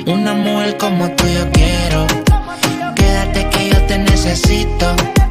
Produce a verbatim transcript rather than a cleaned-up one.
Una mujer como tú yo quiero. Quédate que yo te necesito.